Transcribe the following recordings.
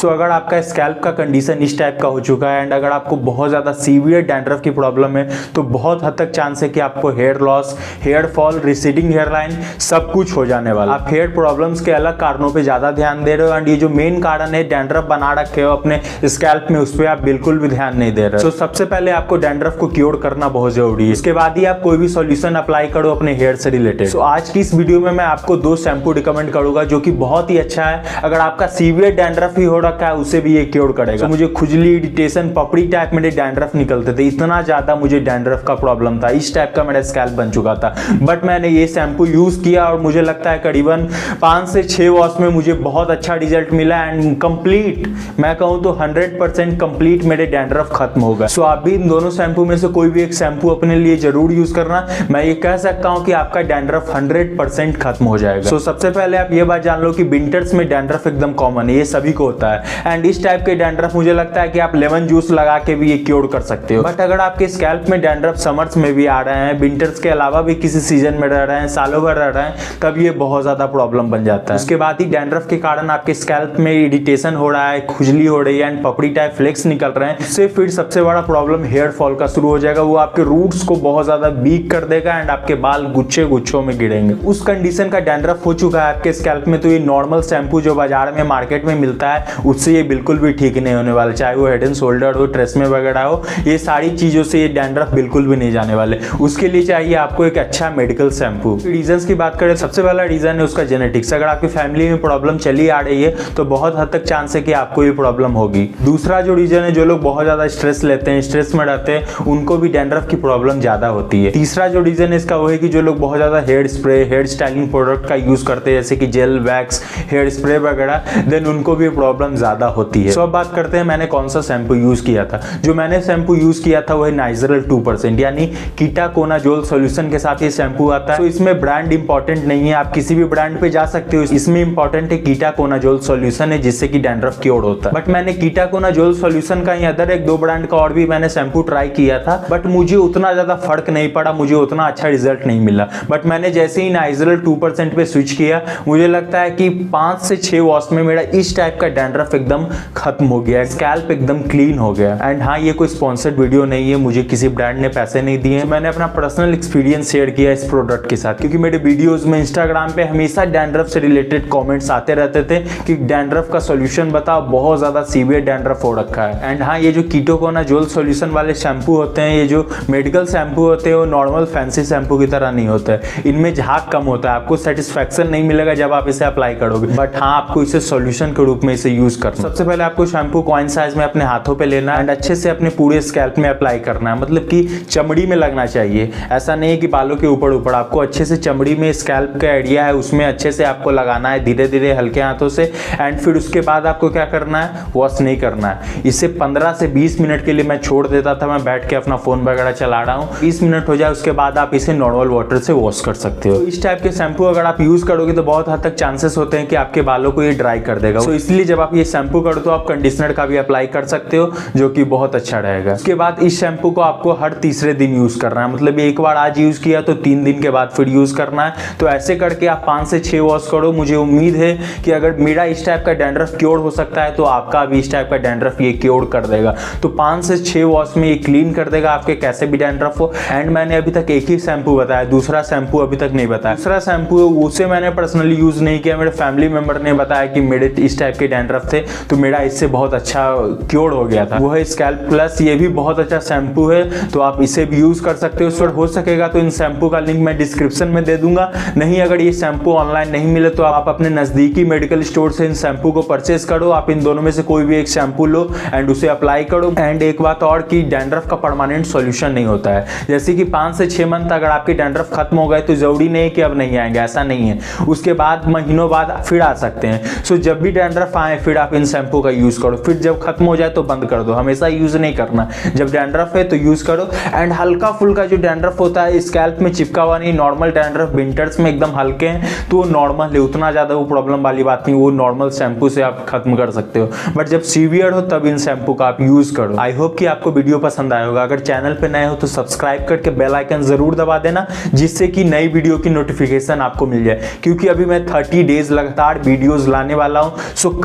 सो अगर आपका स्कैल्प का कंडीशन इस टाइप का हो चुका है एंड अगर आपको बहुत ज़्यादा सीवियर डैंड्रफ की प्रॉब्लम है तो बहुत हद तक चांस है कि आपको hair loss, hair fall, receding hair line सब कुछ हो जाने वाला। आप हेयर प्रॉब्लम्स के अलग कारणों पे ज़्यादा ध्यान दे रहे हो एंड ये जो मेन कारण है डैंड्रफ बना रखे हो अपने स्कैल्प में, उस पर आप बिल्कुल भी ध्यान नहीं दे रहे हो। तो सबसे पहले आपको डैंड्रफ को क्योर करना बहुत जरूरी है, इसके बाद ही आप कोई भी सॉल्यूशन अप्लाई करो अपने हेयर से रिलेटेड। तो आज की इस वीडियो में मैं आपको 2 शैम्पू रिकमेंड करूंगा जो कि बहुत ही अच्छा है। अगर आपका सीवियर डैंड्रफ ही हो रखा है उसे भी ये क्योर करेगा। तो मुझे खुजली, इरिटेशन, पपड़ी टाइप मेरे डैंड्रफ निकलते थे, इतना ज्यादा मुझे डैंड्रफ का प्रॉब्लम था, इस टाइप का मेरा स्कैल्प बन चुका था। बट मैंने ये शैम्पू यूज किया और मुझे लगता है करीबन 5 से 6 वॉश में मुझे बहुत अच्छा रिजल्ट मिला एंड कंप्लीट, मैं कहूँ तो 100% कंप्लीट मेरे डैंड्रफ खत्म हो गए। सो आप भी इन दोनों शैम्पू में से कोई भी एक शैम्पू अपने लिए जरूर यूज करना। मैं ये कह सकता हूँ कि आपका डैंड्रफ 100% खत्म हो जाएगा। सो सबसे पहले आप ये बात जान लो कि विंटर्स में डैंड्रफ एकदम कॉमन है, ये सभी को होता है एंड इस टाइप के डैंड्रफ मुझे लगता है कि आप लेमन जूस लगा के भी ये क्योर कर सकते हो। बट अगर आपके स्कैल्प में डैंड्रफ समर्स में भी आ रहे हैं, विंटर्स के अलावा भी किसी सीजन में रह रहे हैं, सालों भर रह रहे हैं, तब ये बहुत ज्यादा प्रॉब्लम बन जाता है। उसके बाद ही डैंड्रफ के कारण आपके स्कैल्प में इरिटेशन हो रहा है, खुजली हो रही है एंड पपड़ी टाइप फ्लेक्स निकल रहे हैं, इससे फिर सबसे बड़ा प्रॉब्लम हेयर फॉल का शुरू हो जाएगा। वो आपके रूट्स को बहुत ज्यादा वीक कर देगा एंड आपके बाल गुच्छे गुच्छों में गिरेंगे। उस कंडीशन का डैंड्रफ हो चुका है आपके स्कैल्प में तो ये नॉर्मल शैम्पू जो बाजार में मार्केट में मिलता है उससे ये बिल्कुल भी ठीक नहीं होने वाला, चाहे वो हेड एंड शोल्डर हो, ट्रेसमे वगैरह हो, ये सारी चीजों से ये डैंड्रफ बिल्कुल भी नहीं जाने वाले। उसके लिए चाहिए आपको एक अच्छा मेडिकल शैम्पू। रीजंस की बात करें, सबसे पहला रीजन है उसका जेनेटिक्स। अगर आपकी फैमिली में प्रॉब्लम चली आ रही है तो बहुत हद तक चांस है कि आपको ये प्रॉब्लम होगी। दूसरा जो रीजन है, जो लोग बहुत ज्यादा स्ट्रेस लेते हैं, स्ट्रेस में रहते हैं, उनको भी डैंड्रफ की प्रॉब्लम ज्यादा होती है। तीसरा जो रीजन है इसका वो है कि जो लोग बहुत ज्यादा hair spray, hair styling product का यूज करते हैं जैसे कि जेल, वैक्स, हेयर स्प्रे वगैरह, देन उनको भी प्रॉब्लम ज्यादा होती है। सो अब बात करते हैं मैंने कौन सा शैम्पू यूज किया था। जो मैंने शैम्पू यूज किया था वो है नाइजरल 2% यानी कीटाकोनाजोल सॉल्यूशन के साथ ये शैम्पू आता है। तो इसमें ब्रांड इंपॉर्टेंट नहीं है, आप किसी भी ब्रांड पे जा सकते हो, इसमें इंपॉर्टेंट है कीटाकोनाजोल सॉल्यूशन है जिससे कि डैंड्रफ क्योर होता है। बट मैंने कीटाकोनाजोल सॉल्यूशन का ही अदर 1-2 ब्रांड का और भी मैंने शैम्पू ट्राई किया था, बट मुझे उतना ज्यादा फर्क नहीं पड़ा, मुझे उतना अच्छा रिजल्ट नहीं मिला। बट मैंने जैसे ही नाइजरल 2% पे स्विच किया, मुझे लगता है कि 5 से 6 वॉश में मेरा इस टाइप का डैंड्रफ एकदम खत्म हो गया, स्कैल्प एकदम क्लीन हो गया। एंड हाँ, ये कोई स्पॉन्सर्ड वीडियो नहीं है, मुझे किसी ब्रांड ने पैसे नहीं दिए, मैंने अपना पर्सनल एक्सपीरियंस शेयर किया इस प्रोडक्ट के साथ, क्योंकि मेरे वीडियोस में इंस्टाग्राम पे हमेशा डैंड्रफ से रिलेटेड कमेंट्स आते रहते थे कि डैंड्रफ का सॉल्यूशन बताओ, बहुत ज्यादा सीवियर डैंड्रफ हो रखा है। एंड हाँ, ये जो कीटाकोनाजोल सॉल्यूशन वाले शैम्पू होते हैं, ये जो मेडिकल शैम्पू होते हैं, वो नॉर्मल फैंसी शैम्पू की तरह नहीं होता है, इनमें झाग कम होता है, आपको सेटिस्फैक्शन नहीं मिलेगा जब आप इसे अप्लाई करोगे। बट हाँ, आपको इसे सॉल्यूशन के रूप में इसे यूज करना। सबसे पहले आपको शैम्पू कॉइन साइज में अपने हाथों पे लेना एंड अच्छे से अपने पूरे स्कैल्प में अप्लाई करना है, मतलब कि चमड़ी में लगना चाहिए। ऐसा नहीं है कि बालों के ऊपर ऊपर, आपको अच्छे से चमड़ी में स्कैल्प का एरिया है उसमें अच्छे से आपको लगाना है, धीरे धीरे हल्के हाथों से। एंड फिर उसके बाद आपको क्या करना है, वॉश नहीं करना है। इसे 15 से 20 मिनट के लिए मैं छोड़ देता था, मैं बैठ के अपना फोन वगैरह चला रहा हूँ, 20 मिनट हो जाए उसके बाद आप इसे नॉर्मल वाटर से वॉश कर सकते हो। इस टाइप के शैम्पू अगर आप यूज करोगे तो बहुत हद तक चांसेस होते हैं कि आपके बालों को ये ड्राई कर देगा। तो इसलिए जब आप ये शैम्पू करो तो आप कंडीशनर का भी अप्लाई कर सकते हो, जो कि बहुत अच्छा रहेगा। उसके बाद इस शैम्पू को आपको हर तीसरे दिन यूज करना है, मतलब एक बार आज यूज किया तो 3 दिन के बाद फिर यूज करना है। तो ऐसे करके आप 5 से 6 वॉश करो। मुझे उम्मीद है कि अगर मेरा इस टाइप का डैंड्रफ क्योर हो सकता है तो आपका भी इस टाइप का डैंड्रफ ये क्योर कर देगा। तो 5 से 6 वॉश में ये क्लीन कर देगा आपके कैसे भी डैंड्रफ हो। एंड मैंने अभी तक एक ही शैम्पू बताया, दूसरा शैम्पू अभी तक नहीं बताया। दूसरा शैम्पू उसे मैंने पर्सनली यूज नहीं किया, मेरे फैमिली मेंबर ने बताया कि मेरे इस टाइप के डैंड्रफ थे तो मेरा इससे बहुत अच्छा क्योर हो गया था। वो है स्कैल्प प्लस, ये भी बहुत अच्छा शैम्पू है, तो आप इसे भी यूज कर सकते हो। सो हो सकेगा तो इन शैम्पू का लिंक मैं डिस्क्रिप्शन में दे दूंगा। नहीं, अगर ये शैम्पू ऑनलाइन नहीं मिले तो आप अपने नजदीकी मेडिकल स्टोर से इन शैम्पू को परचेस करो। आप इन दोनों में से कोई भी एक शैम्पू लो एंड उसे अप्लाई करो। एंड एक बात और कि डैंड्रफ का परमानेंट सॉल्यूशन नहीं होता है, जैसे कि 5 से 6 मंथ अगर आपके डैंड्रफ खत्म हो गए तो जरूरी नहीं कि अब नहीं आएंगे, ऐसा नहीं है, उसके बाद महीनों बाद फिर आ सकते हैं। सो जब भी डैंड्रफ आए फिर आप इन शैम्पू का यूज करो, फिर जब खत्म हो जाए तो बंद कर दो, हमेशा यूज नहीं करना। जब डैंड्रफ है तो यूज करो। एंड हल्का फुल्का जो डैंड्रफ होता है स्कैल्प में चिपका हुआ नहीं, नॉर्मल डैंड्रफ विंटर्स में एकदम हल्के हैं तो नॉर्मल है, उतना ज्यादा वो प्रॉब्लम वाली बात नहीं, वो नॉर्मल शैम्पू से आप खत्म कर सकते हो। बट जब सीवियर हो तब इन शैम्पू का आप यूज करो। आई होप कि आपको वीडियो पसंद आया होगा। अगर चैनल पे नए हो तो सब्सक्राइब करके बेल आइकन जरूर दबा देना, जिससे कि नई वीडियो की नोटिफिकेशन आपको मिल जाए, क्योंकि अभी मैं 30 डेज लगातार वीडियोस लाने वाला हूं। सो कल मैं कौन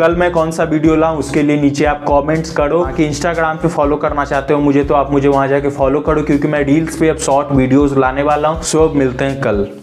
कौन सा वीडियो लाऊं उसके लिए नीचे आप कमेंट्स करो। कि इंस्टाग्राम पे फॉलो करना चाहते हो मुझे तो आप मुझे वहां जाके फॉलो करो, क्योंकि मैं रील्स पे अब शॉर्ट वीडियोस लाने वाला हूं। सो अब मिलते हैं कल।